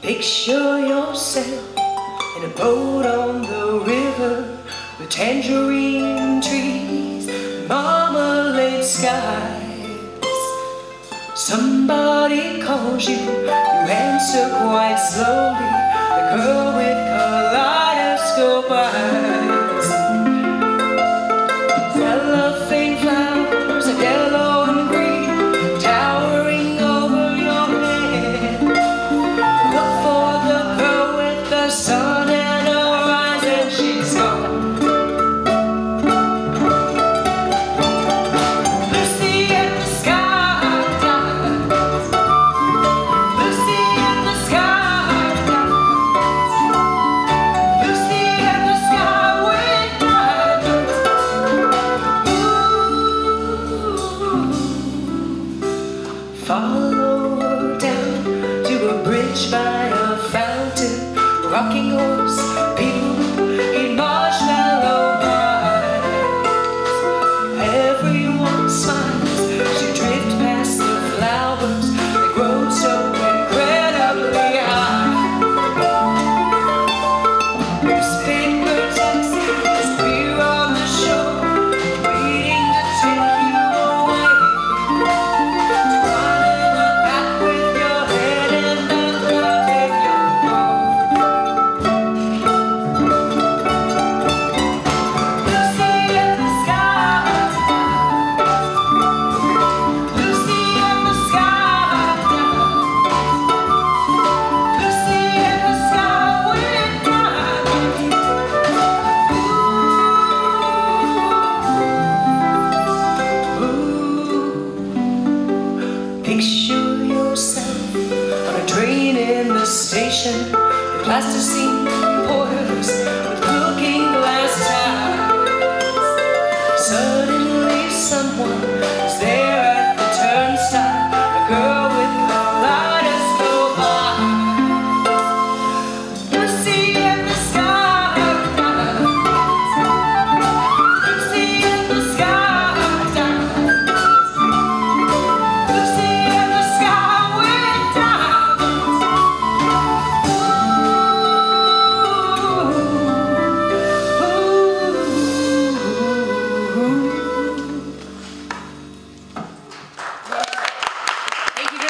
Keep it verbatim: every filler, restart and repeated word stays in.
Picture yourself in a boat on the river with tangerine trees and marmalade skies. Somebody calls you, you answer quite slowly. The girl with kaleidoscope eyes. Cellophane flowers of yellow and green towering over your head. Look for the girl with the sun in her eyes and she's gone. Lucy in the sky dies. Lucy in the sky dies. Lucy in the sky with diamonds. Ooh. Follow her down to a bridge by a fountain, rocking horse, people in marshmallow pies. Everyone smiles, she drifts past the flowers, they grow so incredibly high. Newspaper taxis disappear on the shore, waiting to take you away. Running up back with your head in the clouds in your heart. Lucy in the sky. Lucy in the sky. Lucy in the sky with diamonds. Ooh. Picture yourself on a train in the station, the plasticine porters with looking glass ties. Suddenly someone is there